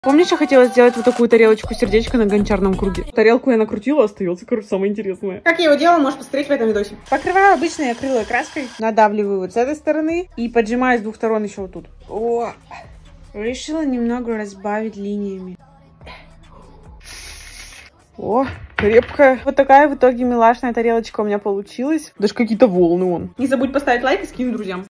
Помнишь, я хотела сделать вот такую тарелочку сердечко на гончарном круге? Тарелку я накрутила, остается, короче, самое интересное. Как я его делала, можешь посмотреть в этом видосе. Покрываю обычной акриловой краской, надавливаю вот с этой стороны и поджимаю с двух сторон еще вот тут. О, решила немного разбавить линиями. О, крепкая. Вот такая в итоге милашная тарелочка у меня получилась. Даже какие-то волны вон. Не забудь поставить лайк и скинуть друзьям.